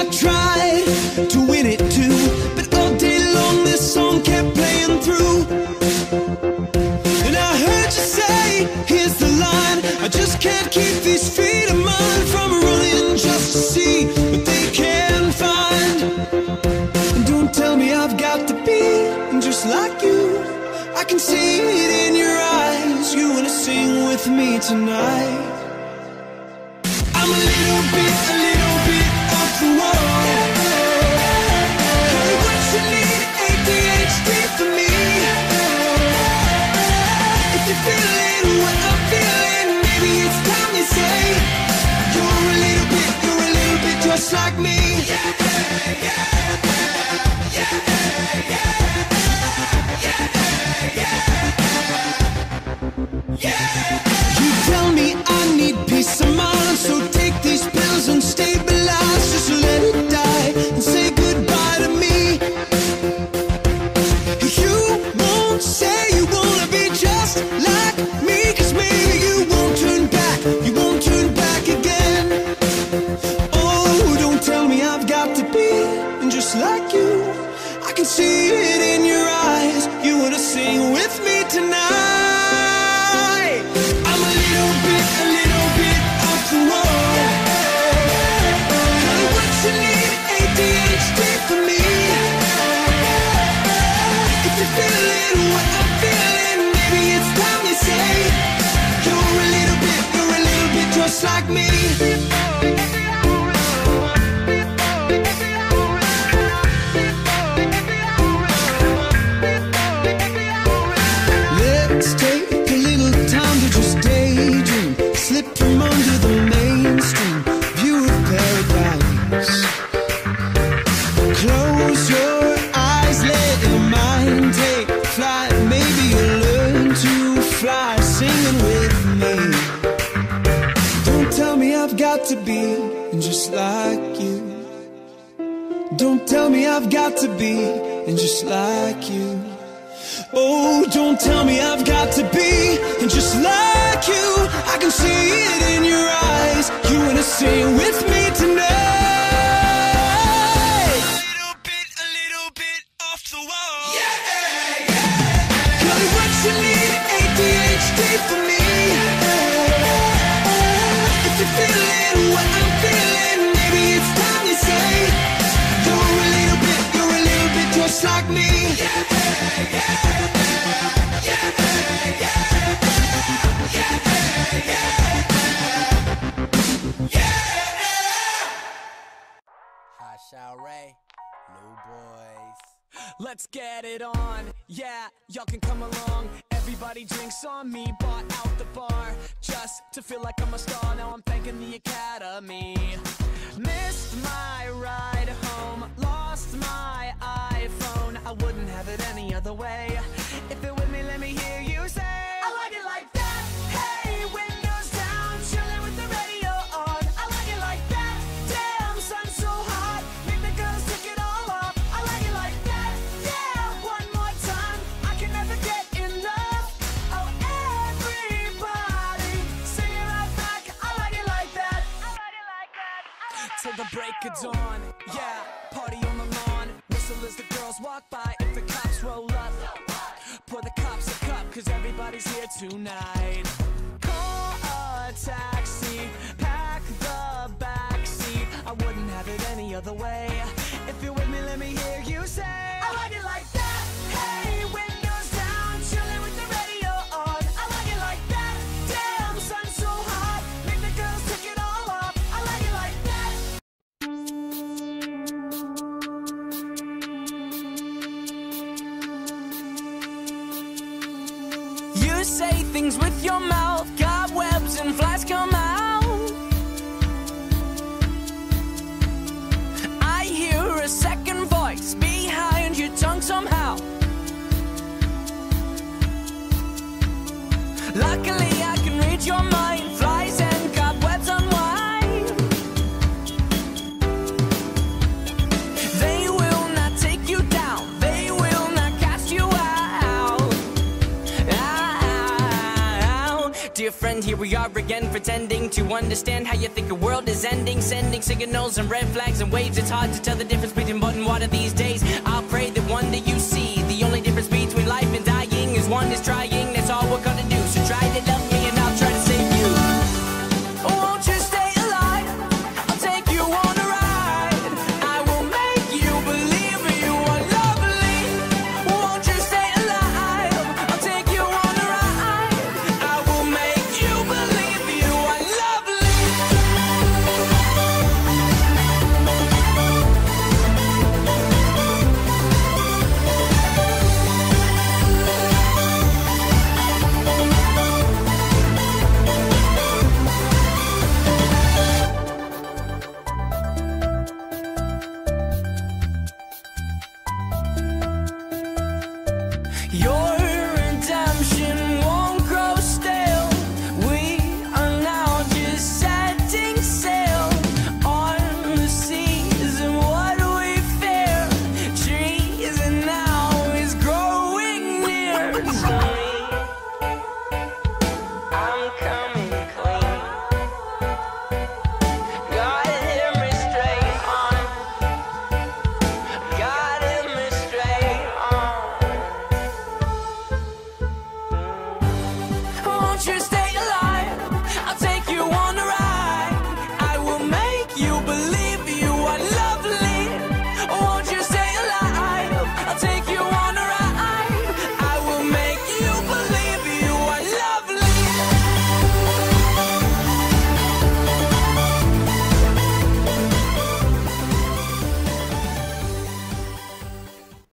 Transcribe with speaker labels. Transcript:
Speaker 1: tried to win it too, but all day long this song kept playing through. And I heard you say, here's the line, I just can't keep these feet of mine from running just to see what they can find. And don't tell me I've got to be just like you. I can see it in your eyes, you wanna sing with me tonight. I'm a little bit off the wall. Honey, what you need, ADHD for me. If you're feeling what I'm feeling, maybe it's time you say you're a little bit just like me. You tell me I need peace of mind, so take these pills and stabilize. Just let it die and say goodbye to me. You won't say you wanna be just like me, 'cause maybe you won't turn back again. Oh, don't tell me I've got to be just like you. I can see it in your eyes, you wanna sing with me tonight. I'm a little bit off the wall. Honey, what you need, ADHD for me. If you're feeling what I'm feeling, maybe it's time you say you're a little bit just like me. Let's take a little time to just daydream, slip from under the mainstream view of paradise. Close your eyes, let your mind take flight. Maybe you'll learn to fly singing with me. Don't tell me I've got to be just like you. Don't tell me I've got to be just like you. Oh, don't tell me I've got to be just like you. I can see it in your eyes, you wanna sing with me tonight. A little bit off the wall. Girl, what you need, ADHD for me. If you're feeling what I'm feeling, maybe it's time you say you're a little bit just like me.
Speaker 2: Ray, new boys.
Speaker 3: Let's get it on, yeah, y'all can come along. Everybody drinks on me, bought out the bar just to feel like I'm a star. Now I'm thanking the Academy. Missed my ride home, lost my iPhone. I wouldn't have it any other way. If you're with me, let me hear you say I like it like that. Hey, windows down, chilling with the radio on. I like it like that. Damn, sun's so hot, make the girls take it all off. I like it like that. Yeah, one more time, I can never get enough. Oh, everybody, sing it right back. I like it like that. I like it like that. Till the break of dawn, yeah, party on the lawn. Whistle as the girls walk by. If the cops roll up, pour the cops a cup, 'cause everybody's here tonight. Call a taxi, pack the back seat. I wouldn't have it any other way. If you're with me, let me hear you say I like it like that. Hey, windows down, chilling with the radio on. I like it like that. Damn, sun's so hot, make the girls take it all off. I like it like that. You say things with your mouth, cobwebs and flies come out. I hear a second voice behind your tongue somehow. Luckily I can read your mind, flies and cobwebs unwind. They will not take you down, they will not cast you out.
Speaker 4: friend. Here we are again, pretending to understand how you think the world is ending. Sending signals and red flags and waves. It's hard to tell the difference between mud and water these days. I'll pray that one day you see the only difference between life and dying is one is trying. That's all we're gonna do. So try to love me and I'll try to save you. Won't you stay alive? I'll take you on a ride. I will make you believe you are lovely. Won't you stay alive? I'll take you on a ride. I will make you believe you are lovely. You're